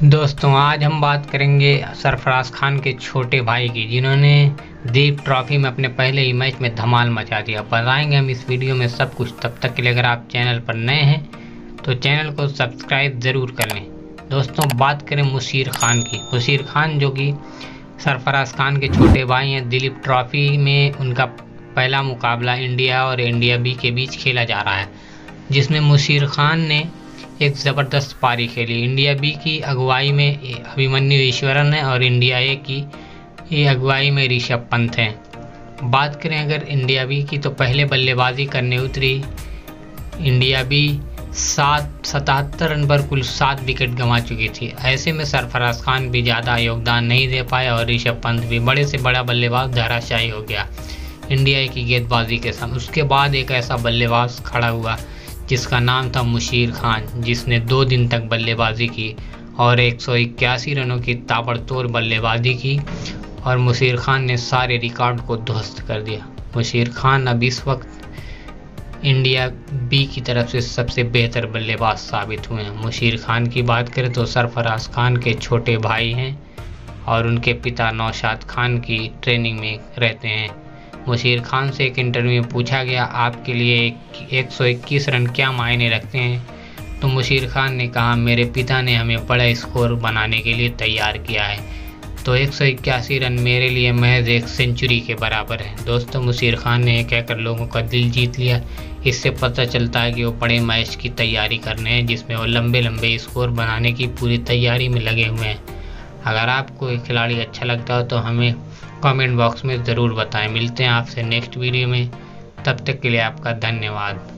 दोस्तों आज हम बात करेंगे सरफराज खान के छोटे भाई की, जिन्होंने दीप ट्रॉफी में अपने पहले ही मैच में धमाल मचा दिया। बताएंगे हम इस वीडियो में सब कुछ। तब तक के लिए अगर आप चैनल पर नए हैं तो चैनल को सब्सक्राइब ज़रूर कर लें। दोस्तों बात करें मुशीर खान की। मुशीर खान जो कि सरफराज खान के छोटे भाई हैं, दिलीप ट्रॉफी में उनका पहला मुकाबला इंडिया और इंडिया बी के बीच खेला जा रहा है, जिसमें मुशीर खान ने एक ज़बरदस्त पारी खेली। इंडिया बी की अगुवाई में अभिमन्यु ईश्वरन है और इंडिया ए की अगुवाई में ऋषभ पंत हैं। बात करें अगर इंडिया बी की, तो पहले बल्लेबाजी करने उतरी इंडिया बी 77 रन पर कुल 7 विकेट गंवा चुकी थी। ऐसे में सरफराज खान भी ज़्यादा योगदान नहीं दे पाया और ऋषभ पंत भी बड़े से बड़ा बल्लेबाज धराशायी हो गया इंडिया ए की गेंदबाजी के साथ। उसके बाद एक ऐसा बल्लेबाज खड़ा हुआ जिसका नाम था मुशीर खान, जिसने 2 दिन तक बल्लेबाजी की और 181 रनों की ताबड़तोड़ बल्लेबाजी की और मुशीर खान ने सारे रिकॉर्ड को ध्वस्त कर दिया। मुशीर खान अब इस वक्त इंडिया बी की तरफ से सबसे बेहतर बल्लेबाज साबित हुए हैं। मुशीर खान की बात करें तो सरफराज खान के छोटे भाई हैं और उनके पिता नौशाद खान की ट्रेनिंग में रहते हैं। मुशीर खान से एक इंटरव्यू में पूछा गया, आपके लिए 121 रन क्या मायने रखते हैं? तो मुशीर खान ने कहा, मेरे पिता ने हमें बड़ा स्कोर बनाने के लिए तैयार किया है, तो 181 रन मेरे लिए महज एक सेंचुरी के बराबर है। दोस्तों मुशीर खान ने कहकर लोगों का दिल जीत लिया। इससे पता चलता है कि वो बड़े मैच की तैयारी कर रहे हैं, जिसमें वो लंबे लंबे स्कोर बनाने की पूरी तैयारी में लगे हुए हैं। अगर आपको एक खिलाड़ी अच्छा लगता हो तो हमें कमेंट बॉक्स में ज़रूर बताएं। मिलते हैं आपसे नेक्स्ट वीडियो में, तब तक के लिए आपका धन्यवाद।